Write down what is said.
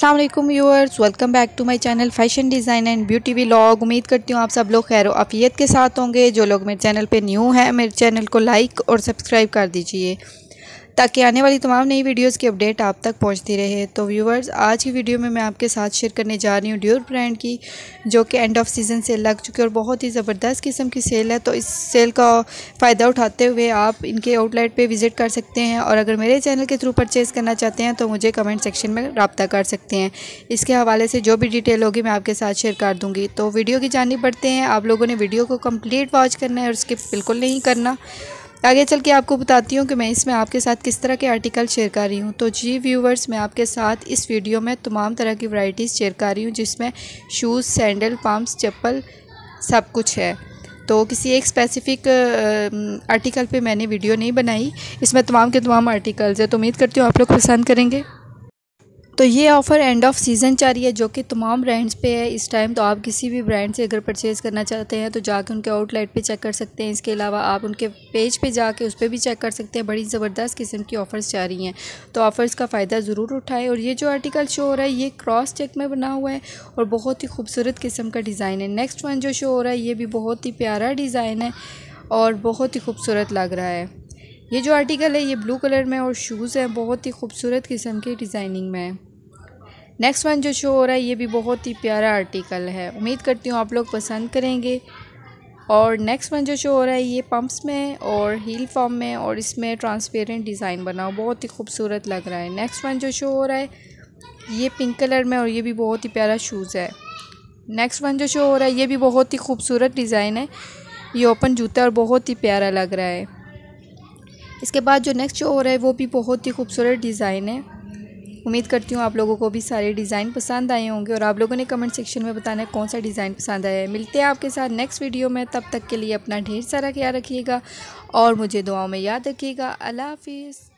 अस्सलाम वालेकुम viewers, welcome back to my channel fashion design and beauty vlog. उम्मीद करती हूँ आप सब लोग खैर आफियत के साथ होंगे। जो लोग मेरे चैनल पे न्यू हैं मेरे चैनल को लाइक और सब्सक्राइब कर दीजिए ताकि आने वाली तमाम नई वीडियोस की अपडेट आप तक पहुंचती रहे। तो व्यूअर्स, आज की वीडियो में मैं आपके साथ शेयर करने जा रही हूँ ड्यूर ब्रांड की, जो कि एंड ऑफ सीज़न सेल लग चुकी है और बहुत ही ज़बरदस्त किस्म की सेल है। तो इस सेल का फ़ायदा उठाते हुए आप इनके आउटलेट पे विज़िट कर सकते हैं और अगर मेरे चैनल के थ्रू परचेज़ करना चाहते हैं तो मुझे कमेंट सेक्शन में रब्ता कर सकते हैं। इसके हवाले से जो भी डिटेल होगी मैं आपके साथ शेयर कर दूँगी। तो वीडियो की जानिब बढ़ते हैं। आप लोगों ने वीडियो को कम्प्लीट वॉच करना है और स्किप बिल्कुल नहीं करना। आगे चल के आपको बताती हूँ कि मैं इसमें आपके साथ किस तरह के आर्टिकल शेयर कर रही हूँ। तो जी व्यूवर्स, मैं आपके साथ इस वीडियो में तमाम तरह की वैरायटीज़ शेयर कर रही हूँ, जिसमें शूज़, सैंडल, पम्प्स, चप्पल सब कुछ है। तो किसी एक स्पेसिफ़िक आर्टिकल पे मैंने वीडियो नहीं बनाई, इसमें तमाम के तमाम आर्टिकल्स है। तो उम्मीद करती हूँ आप लोग पसंद करेंगे। तो ये ऑफ़र एंड ऑफ सीज़न चल रही है, जो कि तमाम ब्रांड्स पे है इस टाइम। तो आप किसी भी ब्रांड से अगर परचेज़ करना चाहते हैं तो जाके उनके आउटलेट पे चेक कर सकते हैं। इसके अलावा आप उनके पेज पे जाके उस पर भी चेक कर सकते हैं। बड़ी ज़बरदस्त किस्म की ऑफ़र्स जा रही हैं, तो ऑफ़र्स का फ़ायदा ज़रूर उठाएं। और ये जो आर्टिकल शो हो रहा है ये क्रॉस चेक में बना हुआ है और बहुत ही खूबसूरत किस्म का डिज़ाइन है। नेक्स्ट वन जो शो हो रहा है ये भी बहुत ही प्यारा डिज़ाइन है और बहुत ही खूबसूरत लग रहा है। ये जो आर्टिकल है ये ब्लू कलर में और शूज़ है बहुत ही खूबसूरत किस्म की डिज़ाइनिंग में है। नेक्स्ट वन जो शो हो रहा है ये भी बहुत ही प्यारा आर्टिकल है। उम्मीद करती हूँ आप लोग पसंद करेंगे। और नेक्स्ट वन जो शो हो रहा है ये पम्प्स में और हील फॉर्म में और इसमें ट्रांसपेरेंट डिज़ाइन बना हो, बहुत ही खूबसूरत लग रहा है। नेक्स्ट वन जो शो हो रहा है ये पिंक कलर में और ये भी बहुत ही प्यारा शूज़ है। नेक्स्ट वन जो शो हो रहा है ये भी बहुत ही खूबसूरत डिज़ाइन है, ये ओपन जूता और बहुत ही प्यारा लग रहा है। इसके बाद जो नेक्स्ट शो हो रहा है वो भी बहुत ही खूबसूरत डिज़ाइन है। उम्मीद करती हूँ आप लोगों को भी सारे डिज़ाइन पसंद आए होंगे और आप लोगों ने कमेंट सेक्शन में बताना है कौन सा डिज़ाइन पसंद आया है। मिलते हैं आपके साथ नेक्स्ट वीडियो में, तब तक के लिए अपना ढेर सारा ख्याल रखिएगा और मुझे दुआओं में याद रखिएगा। अल्लाह हाफिज़।